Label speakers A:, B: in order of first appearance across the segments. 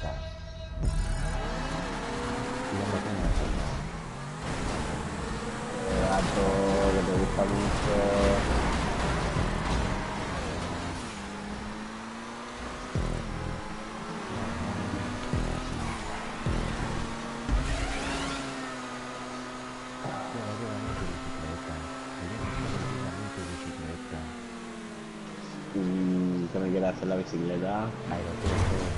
A: bicicleta. ¿Y dónde tienes eso?
B: Gato, que te gusta mucho.
A: Relativamente bicicleta. Diremos que relativamente bicicleta.
B: ¿Qué me quieres hacer la bicicleta?
A: Ahí lo quiero hacer.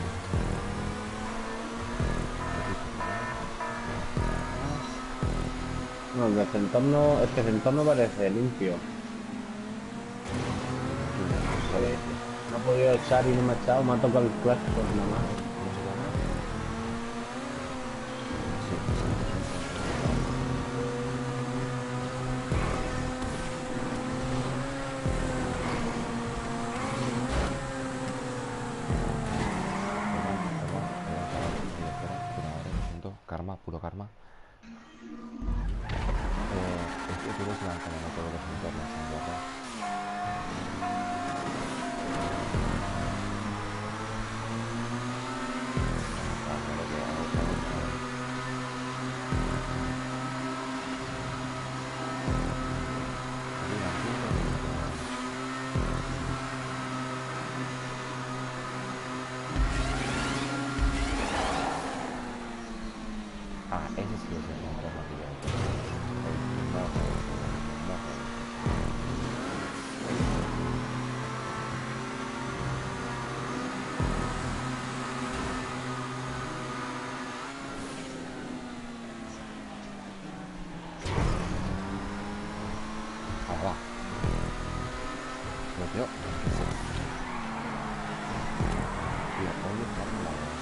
A: Bicicleta.
B: No, el de Centorno, es que Centorno parece limpio.
A: Y limpio solo.
B: No he podido echar y no me ha echado, me ha tocado el clutch pues nada más.
A: ¿Cómo se llama? Sí, es un centro. Perdón, chaval. Espera, ahora lo siento. Karma, puro karma. Es que tú eres blanco, no todos los entornos son guapos. Vale, lo que hago, chaval. Ah, ese sí es el entorno que yo he hecho. El mojo ese, el mojo ese. Ahora va. Lo peor es que se... Tío, hoy es Fórmula 2.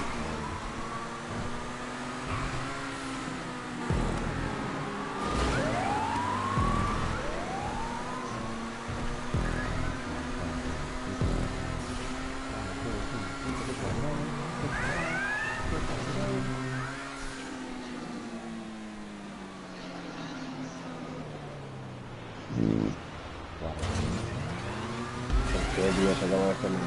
B: ¿Por qué, tío? Se acabó de cenar.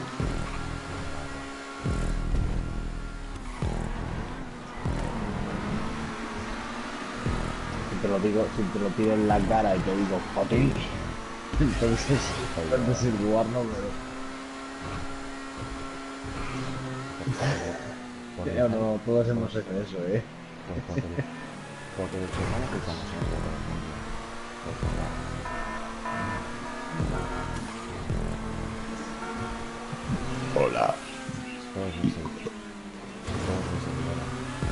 B: Si te lo digo, si te lo pido en la cara y te digo, joder, entonces, puedes decir guarno,
A: Porque
B: pero...
A: están...
B: no, todos hemos hecho eso, ¿eh?
A: Pues porque los que están escuchando siempre, por ejemplo. Pues nada.
B: Hola.
A: Todos mis seguidores. Todos mis seguidores.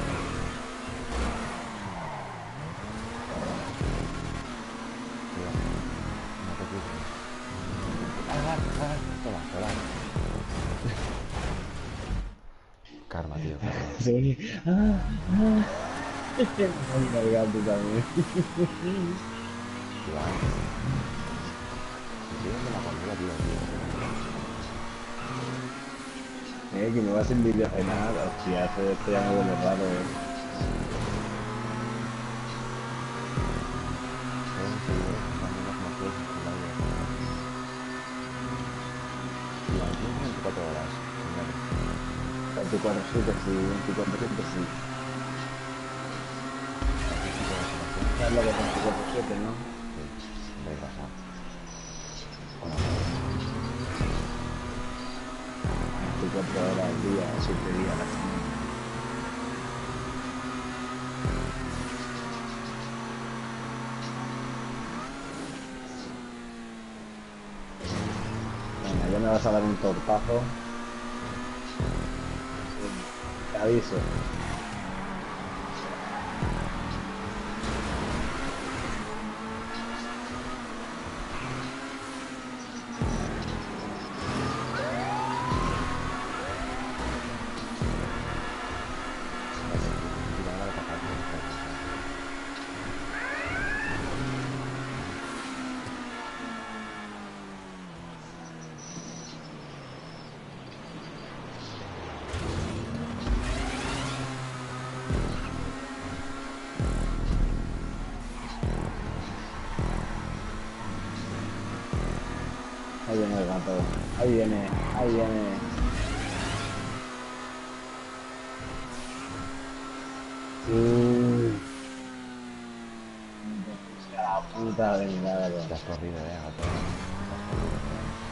A: Cuidado. No te preocupes. Toma, volar. Karma, tío, karma.
B: Se venía. Muy cargante también.
A: Iván, si sigues de la comida, tío.
B: Que me vas a envidiar a cenar. Hostia, esto ya me huele raro,
A: Todos mis seguidores están viendo como quieres en tu live. Iván, tienes 24 horas, señores.
B: 24/7, sí, 24/7, sí.
A: Aquí sí que se nos tiene.
B: ¿Sabes lo que es 24/7, no?
A: Sí, desgrasado. Bueno,
B: 24 horas al día, 7 días a la semana. Venga, ya me vas a dar un tortazo. Te aviso.
A: Iván va a pasar por el juego.
B: Ahí viene el gato. Ahí viene, ahí viene. Uy, la puta vengada,
A: Te has corrido, gato. Te has corrido.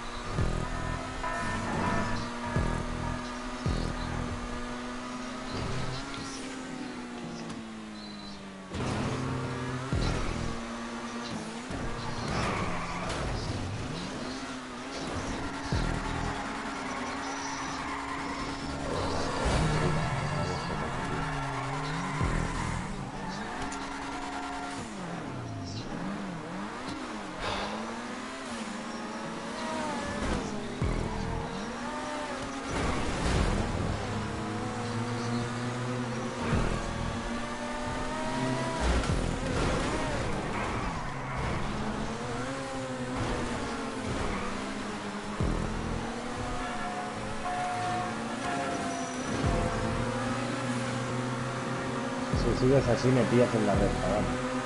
B: Si sigues así me pillas en la recta, vale.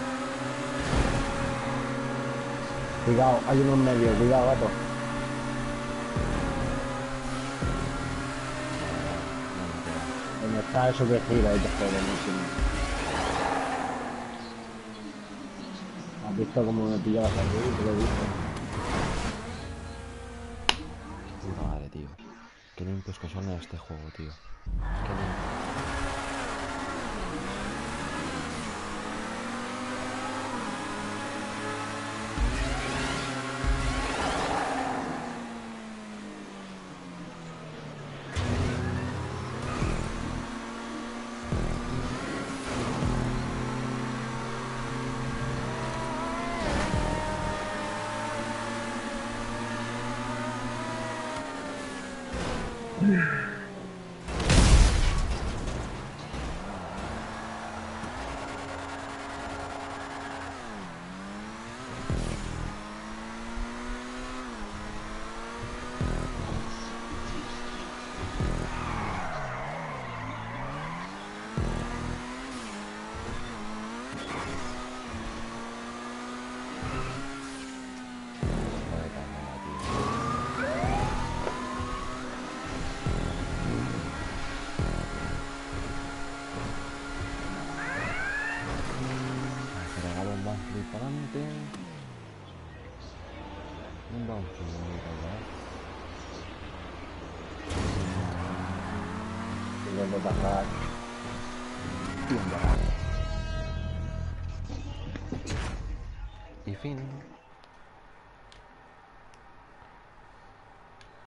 B: Cuidado, hay uno en medio, cuidado, gato. Donde está eso que gira y te jode muchísimo. ¿Has visto cómo me pillabas aquí? Te lo he visto.
A: Puta madre, tío. Qué limpios que son en este juego, tío. Qué limpios. Joder, cabrona, tío. Se regala un bounce para adelante. Un bounce muy para
B: Intento pasar.
A: y fin.